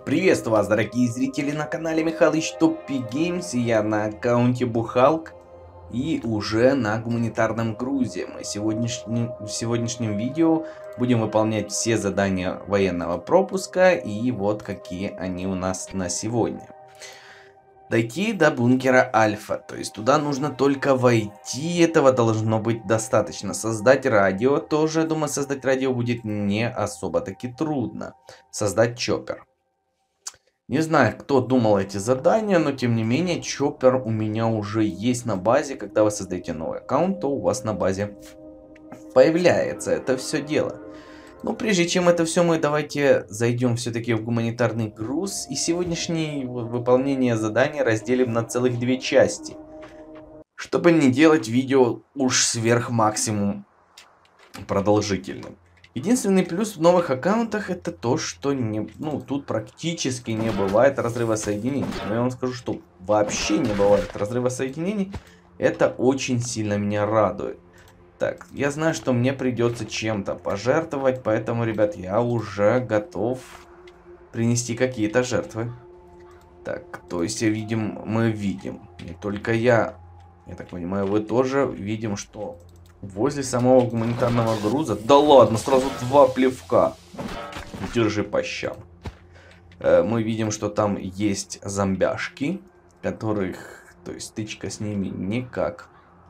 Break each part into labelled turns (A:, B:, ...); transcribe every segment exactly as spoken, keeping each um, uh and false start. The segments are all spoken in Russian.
A: Приветствую вас, дорогие зрители, на канале Михалыч Топпи Геймс, и я на аккаунте Бухалк и уже на гуманитарном грузе. Мы сегодняшним, в сегодняшнем видео будем выполнять все задания военного пропуска, и вот какие они у нас на сегодня. Дойти до бункера Альфа, то есть туда нужно только войти, этого должно быть достаточно. Создать радио тоже, я думаю, создать радио будет не особо таки трудно. Создать чоппер. Не знаю, кто думал эти задания, но тем не менее, чоппер у меня уже есть на базе. Когда вы создаете новый аккаунт, то у вас на базе появляется это все дело. Но прежде чем это все, мы давайте зайдем все-таки в гуманитарный груз. И сегодняшнее выполнение задания разделим на целых две части. Чтобы не делать видео уж сверх максимум продолжительным. Единственный плюс в новых аккаунтах это то, что не, ну, тут практически не бывает разрыва соединений. Но я вам скажу, что вообще не бывает разрыва соединений. Это очень сильно меня радует. Так, я знаю, что мне придется чем-то пожертвовать, поэтому, ребят, я уже готов принести какие-то жертвы. Так, то есть я видим, мы видим, не только я, я так понимаю, вы тоже видим, что... Возле самого гуманитарного груза. Да ладно, сразу два плевка. Держи по щам. Э, мы видим, что там есть зомбяшки, которых, то есть стычка с ними никак.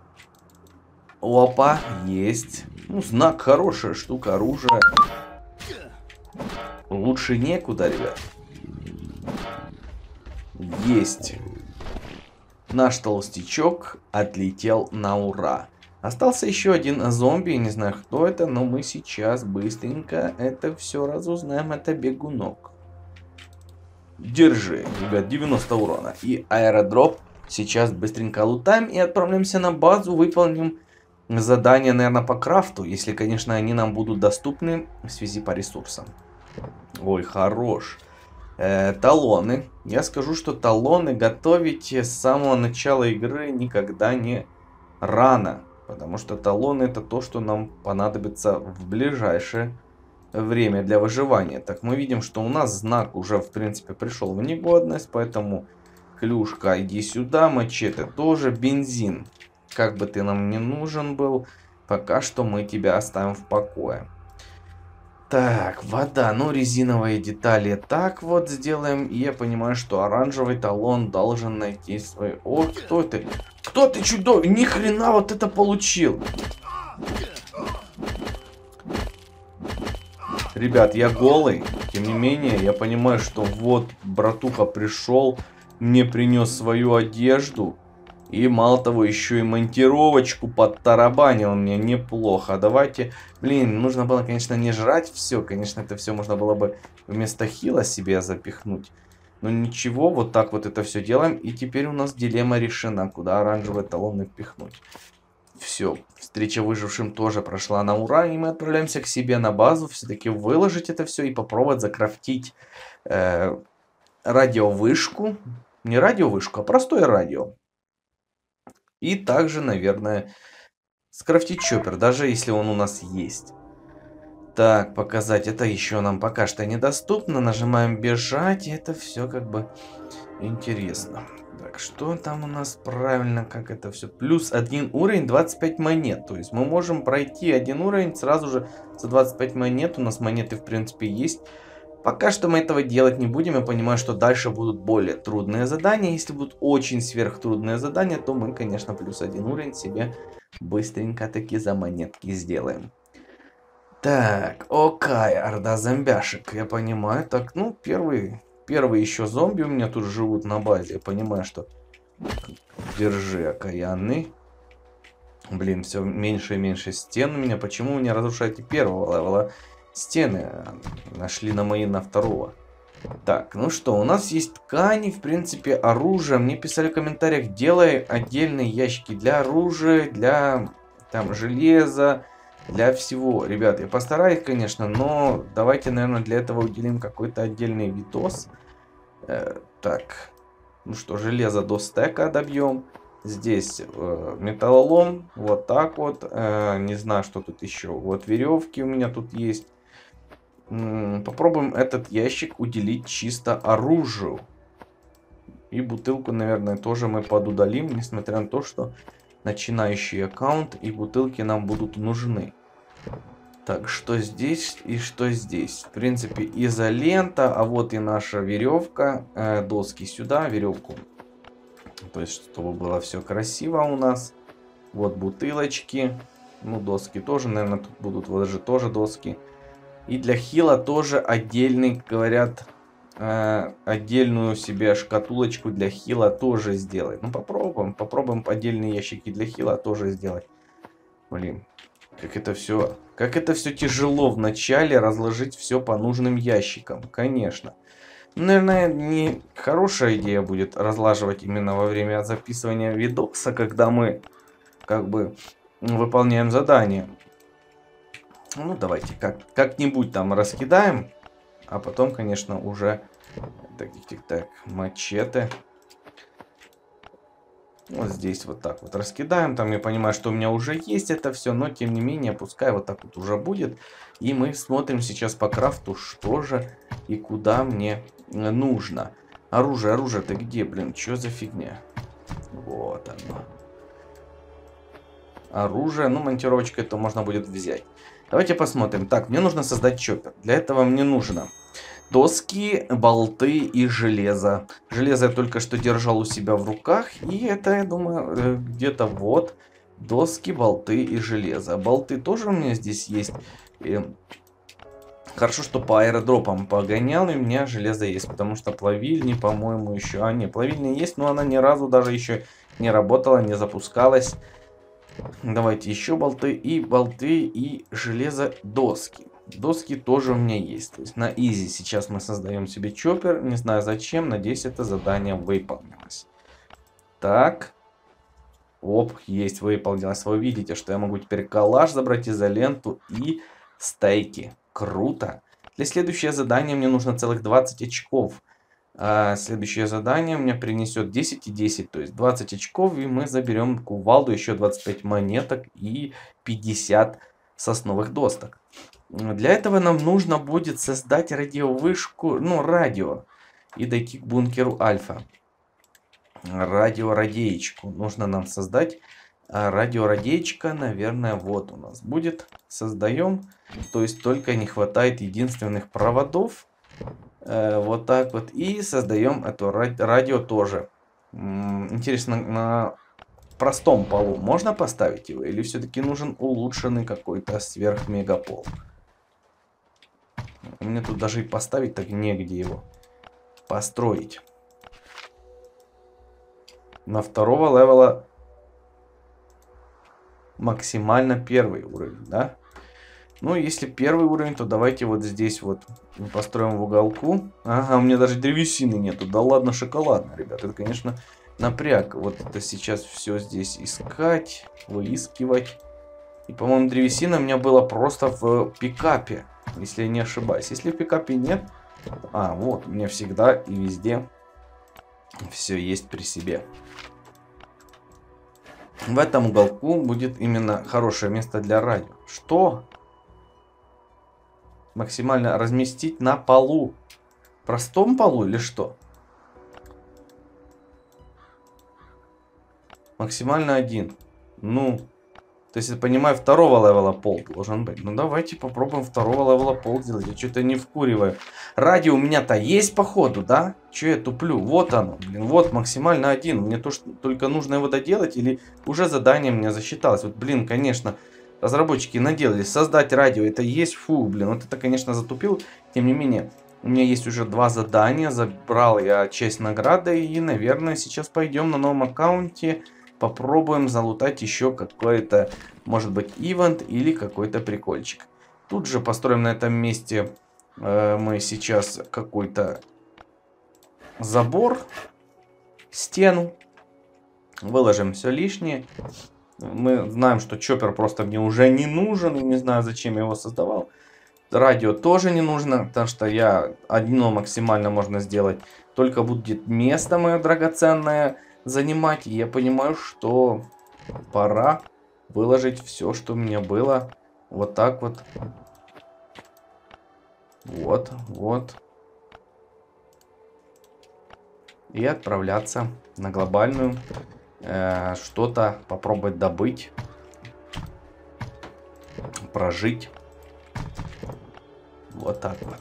A: Опа, есть. Ну, знак, хорошая штука, оружие. Лучше некуда, ребят. Есть. Наш толстячок отлетел на ура. Остался еще один зомби, не знаю кто это, но мы сейчас быстренько это все разузнаем. Это бегунок. Держи, ребят, девяносто урона. И аэродроп сейчас быстренько лутаем и отправляемся на базу. Выполним задания, наверное, по крафту, если, конечно, они нам будут доступны в связи по ресурсам. Ой, хорош. Э, талоны. Я скажу, что талоны готовить с самого начала игры никогда не рано. Потому что талоны это то, что нам понадобится в ближайшее время для выживания. Так, мы видим, что у нас знак уже, в принципе, пришел в негодность. Поэтому, клюшка, иди сюда. Мачете тоже. Бензин. Как бы ты нам не нужен был, пока что мы тебя оставим в покое. Так, вода. Ну, резиновые детали так вот сделаем. И я понимаю, что оранжевый талон должен найти свой... О, кто это? Кто ты, чудо? Ни хрена вот это получил. Ребят, я голый. Тем не менее, я понимаю, что вот братуха пришел, мне принес свою одежду. И мало того, еще и монтировочку подтарабанил мне неплохо. Давайте, блин, нужно было, конечно, не жрать все. Конечно, это все можно было бы вместо хила себе запихнуть. Но ничего, вот так вот это все делаем. И теперь у нас дилемма решена, куда оранжевые талоны впихнуть. Все, встреча выжившим тоже прошла на ура. И мы отправляемся к себе на базу. Все-таки выложить это все и попробовать закрафтить э, радиовышку. Не радиовышку, а простое радио. И также, наверное, скрафтить чоппер, даже если он у нас есть. Так, показать. Это еще нам пока что недоступно. Нажимаем бежать. И это все как бы интересно. Так, что там у нас правильно? Как это все? Плюс один уровень, двадцать пять монет. То есть мы можем пройти один уровень сразу же за двадцать пять монет. У нас монеты, в принципе, есть. Пока что мы этого делать не будем. Я понимаю, что дальше будут более трудные задания. Если будут очень сверхтрудные задания, то мы, конечно, плюс один уровень себе быстренько таки за монетки сделаем. Так, окей, орда зомбяшек. Я понимаю. Так, ну, первый, первый еще зомби у меня тут живут на базе. Я понимаю, что... Держи, окаянный. Блин, все меньше и меньше стен у меня. Почему вы не разрушаете первого левела? Стены нашли на мои на второго. Так, ну что, у нас есть ткани, в принципе, оружие. Мне писали в комментариях, делай отдельные ящики для оружия, для там железа, для всего. Ребят, я постараюсь, конечно, но давайте, наверное, для этого уделим какой-то отдельный видос. Э, так, ну что, железо до стека добьем. Здесь э, металлолом, вот так вот. Э, не знаю, что тут еще. Вот веревки у меня тут есть. Попробуем этот ящик уделить чисто оружию. И бутылку, наверное, тоже мы подудалим, несмотря на то, что начинающий аккаунт и бутылки нам будут нужны. Так, что здесь и что здесь? В принципе, изолента, а вот и наша веревка. Э, доски сюда, веревку. То есть, чтобы было все красиво у нас. Вот бутылочки. Ну, доски тоже, наверное, тут будут вот же тоже доски. И для хила тоже отдельный, говорят, э, отдельную себе шкатулочку для хила тоже сделать. Ну, попробуем. Попробуем отдельные ящики для хила тоже сделать. Блин, как это все... Как это все тяжело в начале разложить все по нужным ящикам. Конечно. Наверное, не хорошая идея будет разлаживать именно во время записывания видоса, когда мы как бы выполняем задание. Ну, давайте как, как-нибудь там раскидаем. А потом, конечно, уже... Так, так, так, так, мачете. Вот здесь вот так вот раскидаем. Там я понимаю, что у меня уже есть это все. Но, тем не менее, пускай вот так вот уже будет. И мы смотрим сейчас по крафту, что же и куда мне нужно. Оружие, оружие-то где, блин? Что за фигня? Вот оно. Оружие. Ну, монтировочка это можно будет взять. Давайте посмотрим. Так, мне нужно создать чоппер. Для этого мне нужно... доски, болты и железо. Железо я только что держал у себя в руках. И это, я думаю, где-то вот. Доски, болты и железо. Болты тоже у меня здесь есть. И хорошо, что по аэродропам погонял, и у меня железо есть. Потому что плавильни, по-моему, еще... А, не, плавильня есть, но она ни разу даже еще не работала, не запускалась. Давайте еще болты и болты и железо, доски. Доски тоже у меня есть. То есть на изи сейчас мы создаем себе чоппер. Не знаю зачем. Надеюсь, это задание выполнилось. Так. Оп, есть, выполнилось. Вы видите, что я могу теперь коллаж забрать, изоленту и стейки. Круто. Для следующего задания мне нужно целых двадцать очков. А следующее задание у меня принесет десять и десять. То есть двадцать очков. И мы заберем кувалду, еще двадцать пять монеток и пятьдесят сосновых досок. Для этого нам нужно будет создать радиовышку, ну, радио, и дойти к бункеру Альфа. Радиорадеечку нужно нам создать. А радиорадеечка, наверное, вот у нас будет. Создаем. То есть только не хватает единственных проводов. Э, вот так вот. И создаем это радио тоже. Интересно, на... простом полу можно поставить его? Или все-таки нужен улучшенный какой-то сверхмегапол? Мне тут даже и поставить так негде его построить. На второго левела максимально первый уровень, да? Ну, если первый уровень, то давайте вот здесь вот построим в уголку. Ага, у меня даже древесины нету. Да ладно, шоколадно, ребят. Это, конечно, напряг. Вот это сейчас все здесь искать, выискивать. И, по-моему, древесина у меня была просто в пикапе, если я не ошибаюсь. Если в пикапе нет... А, вот, у меня всегда и везде все есть при себе. В этом уголку будет именно хорошее место для радио. Что? Максимально разместить на полу. Простом полу или что? Максимально один. Ну, то есть, я понимаю, второго левела пол должен быть. Ну, давайте попробуем второго левела пол сделать. Я что-то не вкуриваю. Радио у меня-то есть, походу, да? Че я туплю? Вот оно, блин, вот максимально один. Мне то, что только нужно его доделать, или уже задание мне засчиталось. Вот, блин, конечно, разработчики наделали. Создать радио, это есть, фу, блин, вот это, конечно, затупил. Тем не менее, у меня есть уже два задания. Забрал я часть награды, и, наверное, сейчас пойдем на новом аккаунте. Попробуем залутать еще какой-то, может быть, ивент или какой-то прикольчик. Тут же построим на этом месте э, мы сейчас какой-то забор, стену. Выложим все лишнее. Мы знаем, что чоппер просто мне уже не нужен. И не знаю, зачем я его создавал. Радио тоже не нужно, потому что я одно максимально можно сделать. Только будет место мое драгоценное занимать. И я понимаю, что пора выложить все, что у меня было. Вот так вот. Вот, вот. И отправляться на глобальную. Э, что-то попробовать добыть. Прожить. Вот так вот.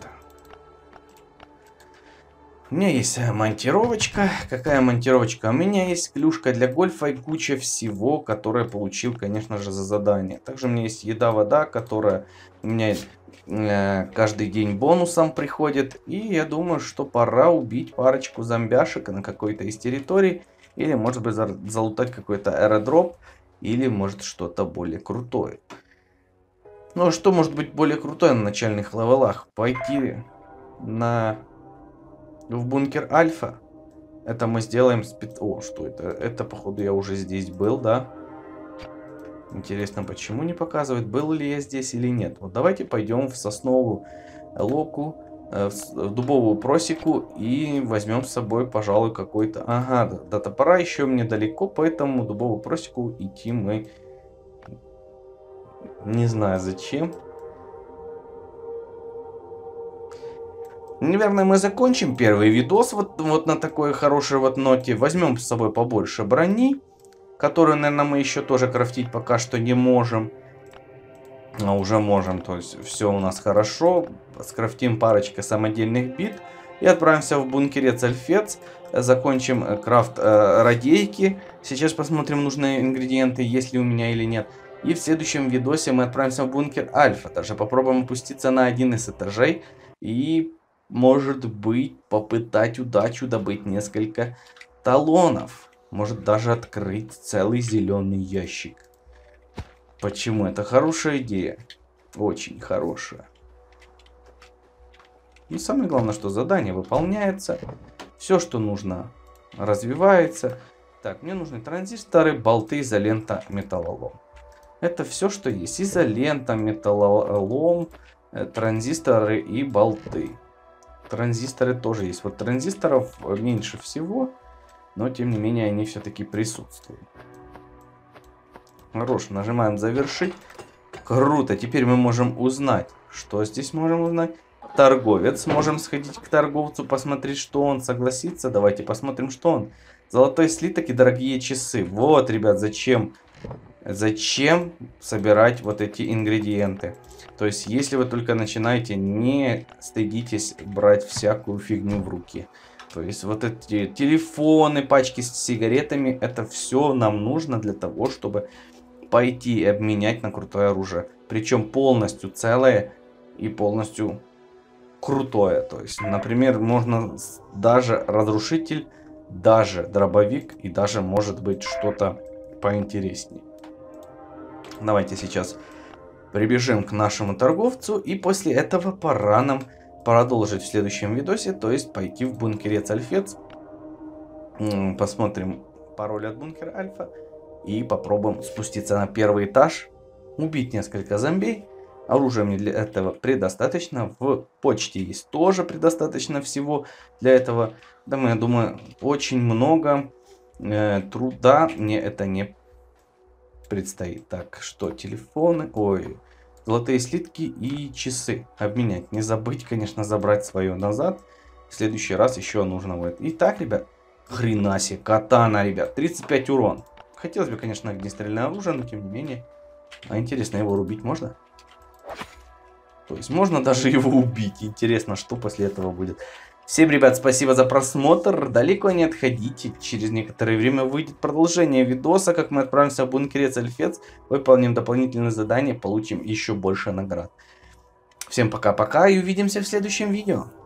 A: У меня есть монтировочка. Какая монтировочка? У меня есть клюшка для гольфа и куча всего, которое получил, конечно же, за задание. Также у меня есть еда, вода, которая у меня э, каждый день бонусом приходит. И я думаю, что пора убить парочку зомбяшек на какой-то из территорий. Или, может быть, залутать какой-то аэродроп. Или, может, что-то более крутое. Ну, а что может быть более крутое на начальных левелах? Пойти на... в бункер Альфа. Это мы сделаем... Спе... О, что это? Это, походу, я уже здесь был, да? Интересно, почему не показывает, был ли я здесь или нет. Вот давайте пойдем в сосновую локу, э, в дубовую просеку и возьмем с собой, пожалуй, какой-то... Ага, до, до топора еще мне далеко, поэтому дубовую просеку идти мы... Не знаю зачем. Наверное, мы закончим первый видос вот, вот на такой хорошей вот ноте. Возьмем с собой побольше брони, которую, наверное, мы еще тоже крафтить пока что не можем. А уже можем, то есть все у нас хорошо. Скрафтим парочка самодельных бит и отправимся в бункере Цальфец. Закончим крафт э, радейки. Сейчас посмотрим нужные ингредиенты, есть ли у меня или нет. И в следующем видосе мы отправимся в бункер Альфа. Даже попробуем опуститься на один из этажей и... может быть, попытать удачу добыть несколько талонов. Может даже открыть целый зеленый ящик. Почему? Это хорошая идея. Очень хорошая. И самое главное, что задание выполняется. Все, что нужно, развивается. Так, мне нужны транзисторы, болты, изолента, металлолом. Это все, что есть. Изолента, металлолом, транзисторы и болты. Транзисторы тоже есть. Вот транзисторов меньше всего, но тем не менее они все-таки присутствуют. Хорош, нажимаем завершить. Круто, теперь мы можем узнать, что здесь можем узнать. Торговец, можем сходить к торговцу, посмотреть, что он согласится. Давайте посмотрим, что он. Золотой слиток и дорогие часы. Вот, ребят, зачем, зачем собирать вот эти ингредиенты. То есть, если вы только начинаете, не стыдитесь брать всякую фигню в руки. То есть, вот эти телефоны, пачки с сигаретами, это все нам нужно для того, чтобы пойти и обменять на крутое оружие. Причем полностью целое и полностью крутое. То есть, например, можно даже разрушитель, даже дробовик и даже, может быть, что-то поинтереснее. Давайте сейчас... прибежим к нашему торговцу, и после этого пора нам продолжить в следующем видосе, то есть пойти в бункере Цальфец. Посмотрим пароль от бункера Альфа и попробуем спуститься на первый этаж, убить несколько зомбей. Оружия мне для этого предостаточно, в почте есть тоже предостаточно всего для этого. Да, я думаю, очень много э, труда мне это не предстоит. Так, что телефоны, ой, золотые слитки и часы обменять. Не забыть, конечно, забрать свое назад. В следующий раз еще нужно будет. Итак, ребят, хрена себе, катана, ребят, тридцать пять урон. Хотелось бы, конечно, огнестрельное оружие, но тем не менее. А интересно, его рубить можно? То есть можно даже его убить. Интересно, что после этого будет. Всем, ребят, спасибо за просмотр. Далеко не отходите. Через некоторое время выйдет продолжение видоса, как мы отправимся в бункере Цальфец, выполним дополнительные задания, получим еще больше наград. Всем пока-пока и увидимся в следующем видео.